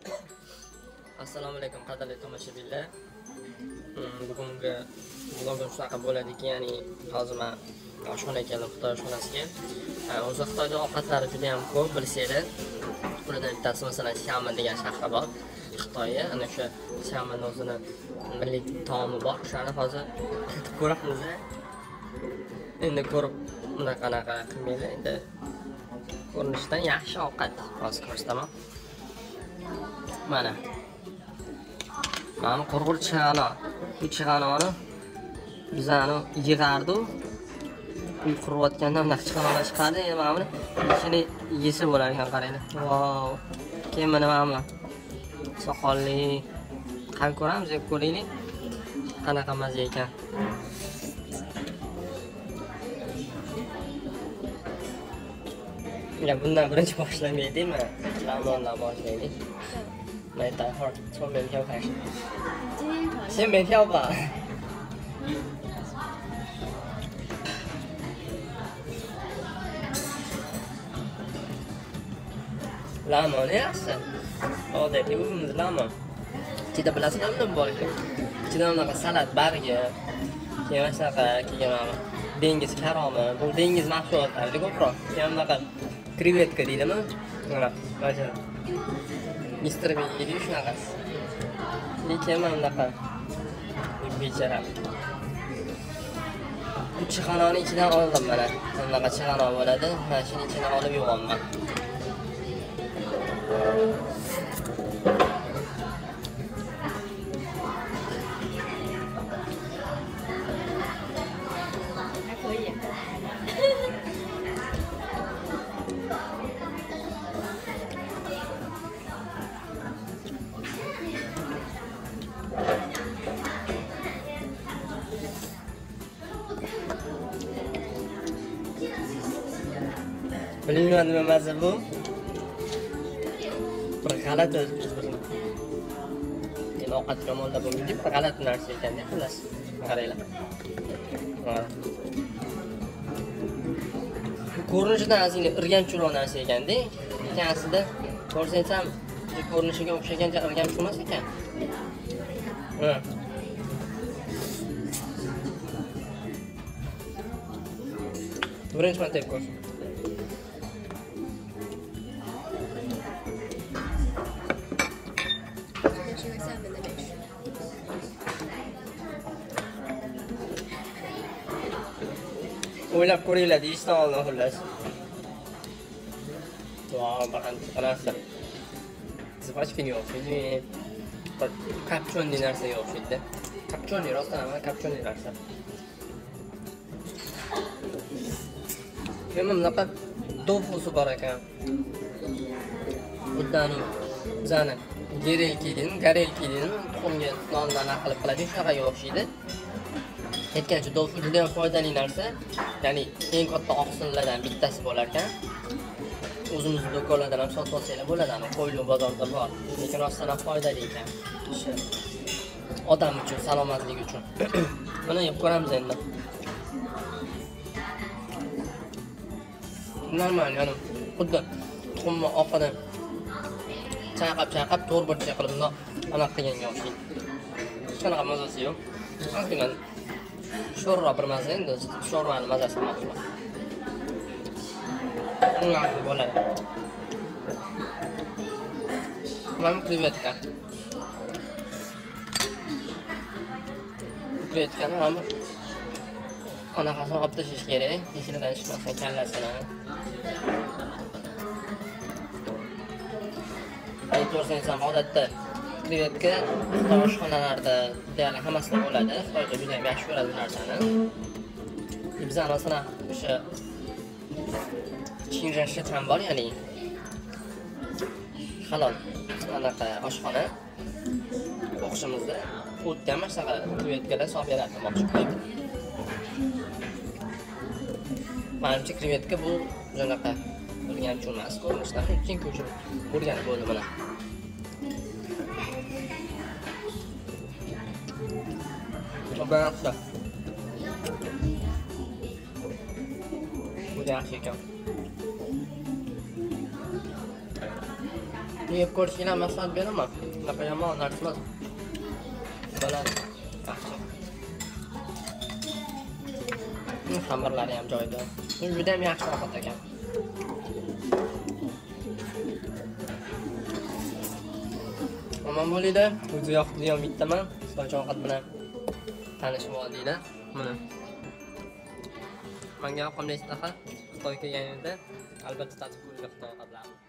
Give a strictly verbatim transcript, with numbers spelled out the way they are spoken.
Assalomu alaykum qadrli tomoshabinlar. Bugungi vlogim shunaqa bo'ladiki, ya'ni hozir men oshxonaga keldim, Xitoy oshxonasiga. O'zi Xitoyda ovqatlari juda ham ko'p, bilsanglar. Ulardan bittasi masalan Xiamen degan shahar bor. Xitoyda ana o'sha Xiamen o'zini milliy taomi bor. O'shani hozir tatib ko'ramiz. Endi ko'rib bunaqa-naqa qilmaydi. Endi ko'rinishdan yaxshi ovqat hozir ko'rsataman. Mana Mana qurg'ur chig'ano. Bu chig'anoni bizani yig'ardi. Uy qurayotganda bunday chig'anolar chiqadi. Endi mana buni ichini yesa bo'lar ekan, qaranglar. Vau. Keyin mana mana soqolli qani ko'ramiz, deb ko'raylik. Qanaqa mazza ekan. Ya bundan birinchi boshlamaydi-mi? Lamondan boshlaylik. 来等会儿从门票开始。先门票吧。Lamon yaxshi. Odatiy o'zimiz lamon. Ichida bilasizlar nima bor ekan? Ichida unaqa salat bargi, keyin shunaqa kelgan dengiz karomi, bu dengiz mahsulotlari ko'proq. Keyin unaqa krevetka deydimi? Mana mana Mister Bey'li shunaqasi. Lekin men unaqa bechara. Bu chig'anoni ichidan oldim mana. Bunaqa chig'ano bo'ladi. Mana shuni ichidan olib yuborman. Bilmayman nima mazza bu. Bir g'alati endi ovqat tomonda bo'lmaydi, bir g'alati narsa ekan-da, xullas. Qaranglar. Ko'rinishidan asli irgamchiroq narsa ekan-da, lekin aslida ko'rsangiz ham ko'rinishiga o'xshagancha irgamchi emas ekan. Ha. Birinchi marta ko'rdim. O'ylab ko'ringlar deyishdan oldin xullas. Vau, bakın qarasa. Zivachkini o'xshaydi. Kapchonni narsaga o'xshaydi. Kapchonni rostdan ham kapchonni narsa. Keyin bunaqa tofusi bor ekan. Buddaning bizani gerelki deydi, garelki deydi, tuxumga nondan aqlib qiladi, shunaqaga o'xshaydi. Aytgancha tofu juda ham foydali narsa. Ya'ni eng katta oqsillardan bittasi bo'lar ekan. O'zimizning do'konlardan ham sotib olsanglar bo'ladi, ana qo'yli bozorda bor. Lekin rostdan ham foydali ekan. O'sha odam uchun, salomatlik uchun. Mana yeb ko'ramiz endi. Normal, ya'ni xuddi tuxumni oqidan chayqab-chayqab to'rtburchak qilib bundoq anaqa qilganga o'xshaydi. Qanaqa mazasi yo'q. Ozgina sho'rroq bir mazza endi, sho'rvani mazasi ma'lum. Unga bo'ladi. Mana krevetka. Krevetkani ham anaqasini olib tashlash kerak, ichidan chiqmasin kallasini. Aytib ko'rsangiz ham odatda krevetka oshxonalarda deyarli hammasida bo'ladi. Xitoyda juda ham yaxshi ko'radi bu narsani. Biz masalan o'sha Chinjanshi ham bor, ya'ni halol anaqa oshxona o'qishimizda o'tda ham shunaqa krevetkada solib beradi moqchi qo'yib. Menimcha krevetka bu shunaqa o'rganib emas, ko'rinishdan keyin ko'chirib o'rganib bo'ldi mana. Basta. Bu yaxshi ekan. Yeb ko'rishinglar maslahat beraman. Bunaqa yomon narsa emas. Bo'ladi. Yaxshi. Xamirlari ham joyida. Juda ham yaxshi ovqat ekan. Omon bo'linglar. O'zi yoqdigan bittaman. Sizlarcha ovqat bilan tanishib oldinglar. Mana. Menga yoqqanday istaha Xitoyga kelganingizda albatta tatib ko'rishga Xitoy ovqatlarini.